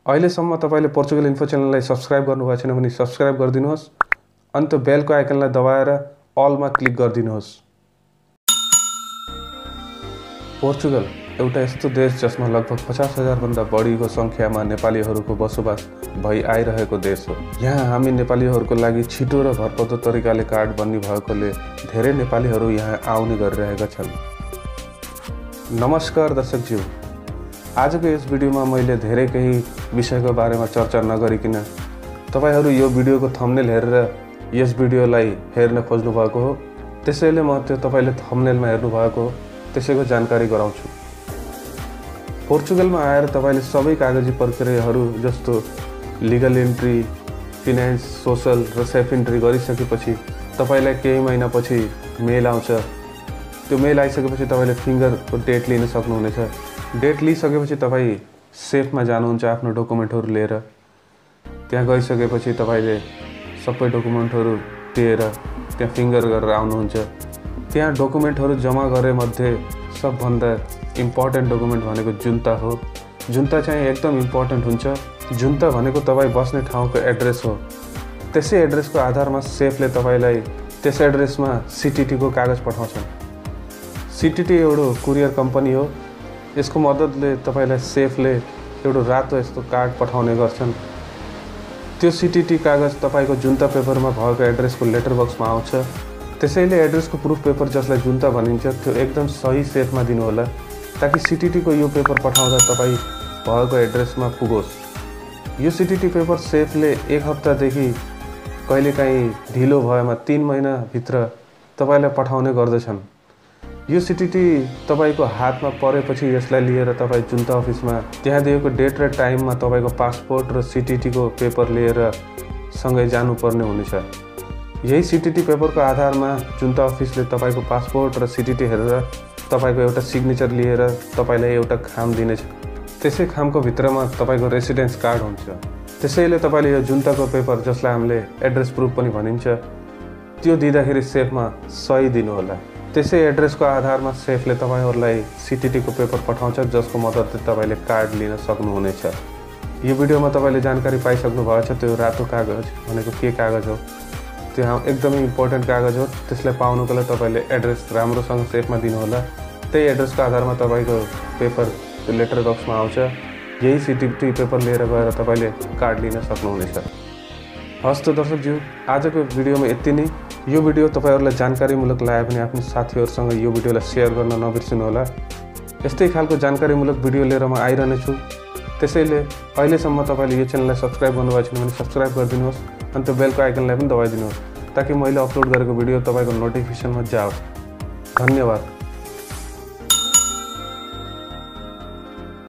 अहिलेसम्म तपाईले पोर्चुगल इन्फो च्यानललाई सब्स्क्राइब गर्नुभएको छैन भने सब्स्क्राइब गरिदिनुहोस् अनि त्यो बेलको आइकनलाई दबाएर अलमा क्लिक गरिदिनुहोस्। पोर्चुगल एउटा यस्तो देश जसमा लगभग 50,000 भन्दा बढीको संख्यामा नेपालीहरूको बसोबास भई आइरहेको देश हो। यहाँ हामी नेपालीहरूको लागि छिटो र भरपर्दो तरिकाले कार्ड बन्ने भएकोले धेरै नेपालीहरू यहाँ आउने गरिरहेका छन्। नमस्कार दर्शकज्यू, आजको यस भिडियोमा मैले धेरै केही विषयको बारेमा चर्चा नगरिकन तपाईहरु यो भिडियोको थम्बनेल हेरेर यस भिडियोलाई हेर्न खोज्नु भएको हो, त्यसैले म त्यो तपाईले थम्बनेलमा हेर्नु भएको हो त्यसैको जानकारी गराउँछु। पोर्चुगलमा आएर तपाईले सबै कागजी प्रक्रियाहरू जस्तो लिगल एन्ट्री, फाइनान्स, सोशल र सेफ एन्ट्री गरिसकेपछि तपाईलाई केही महिनापछि मेल आउँछ। त्यो मेल आइसकेपछि तपाईले फिंगरको डेट लिन सक्नुहुनेछ। डेट लिइसकेपछि तपाई सेफमा जानुहुन्छ आफ्नो डकुमेन्टहरू लिएर। त्यहाँ गइसकेपछि तपाईले सबै डकुमेन्टहरू दिएर त्यहाँ फिंगर गरेर आउनुहुन्छ। त्यहाँ डकुमेन्टहरू जम्मा गरे मध्ये सबभन्दा इम्पोर्टेन्ट डकुमेन्ट भनेको जुन्ता हो। जुन्ता चाहिँ एकदम इम्पोर्टेन्ट हुन्छ। जुन्ता भनेको तपाई बस्ने ठाउँको एड्रेस हो। त्यसै एड्रेसको आधारमा सेफले तपाईलाई त्यस एड्रेसमा सीटीटी को कागज पठाउँछन्। सीटीटी एउटा कुरियर कम्पनी हो। यसको मद्दतले तपाईलाई सेफले एउटा रातो यस्तो कार्ड पठाउने गर्छन्। त्यो सीटीटी कागज तपाईको जुन्ता पेपरमा भएको एड्रेसको लेटर बक्समा आउँछ। त्यसैले एड्रेसको प्रुफ पेपर जसलाई जुन्ता भनिन्छ त्यो एकदम सही सेफमा दिनु होला ताकि सीटीटी को यो पेपर पठाउँदा तपाई भएको एड्रेसमा पुगोस्। यो सीटीटी पेपर सेफले एक हप्तादेखि कहिलेकाहीँ ढिलो भएमा 3 महिना भित्र तपाईलाई पठाउने गर्दछन्। यो सीटीटी तपाईको हातमा परेपछि यसलाई लिएर तपाई जुन्ता अफिसमा त्यहाँ दिएको डेट र टाइममा तपाईको पासपोर्ट र सीटीटी को पेपर लिएर सँगै जानुपर्ने हुनेछ। यही सीटीटी पेपरको आधारमा जुन्ता अफिसले तपाईको पासपोर्ट र सीटीटी हेरेर तपाईको एउटा सिग्नेचर लिएर तपाईलाई एउटा खाम दिनेछ। त्यसै खामको भित्रमा तपाईको रेसिडेन्स कार्ड हुन्छ। त्यसैले तपाईले यो जुन्ताको पेपर जसलाई हामीले एड्रेस प्रुफ पनि भनिन्छ त्यो दिँदाखेरि सेफमा सही दिनु होला। त्यसै एड्रेसको आधारमा सेफले तपाईहरुलाई सीटीटी को पेपर पठाउँछ जसको मद्दतले तपाईले कार्ड लिन सक्नुहुनेछ। यो भिडियोमा तपाईले जानकारी पाइसक्नु भएको छ। त्यो रातो कागज भनेको के कागज हो? त्यो एकदमै इम्पोर्टेन्ट कागज हो। त्यसलाई पाउनको लागि तपाईले एड्रेस राम्रोसँग सेफमा दिनु होला। त्यही एड्रेसको आधारमा तपाईको पेपर त्यो लेटर बक्समा आउँछ। यही सीटीटी पेपर लिएर गएर तपाईले कार्ड लिन सक्नुहुनेछ। हस् त दर्शकज्यू, आजको भिडियोमा यति नै। यो भिडियो तपाईहरुलाई जानकारीमूलक लाग्यो भने आफ्नो साथीहरुसँग यो भिडियोलाई शेयर गर्न नबिर्सनु होला। यस्तै खालको जानकारीमूलक भिडियो लिएर म आइरहने छु। त्यसैले अहिलेसम्म तपाईले यो च्यानललाई सब्स्क्राइब गर्नुभएको छैन भने सब्स्क्राइब गरिदिनुहोस् अनि त्यो बेलको आइकनलाई पनि दबाइदिनुहोस् ताकि मैले अपलोड गरेको भिडियो तपाईको नोटिफिकेसनमा जाओस्। धन्यवाद।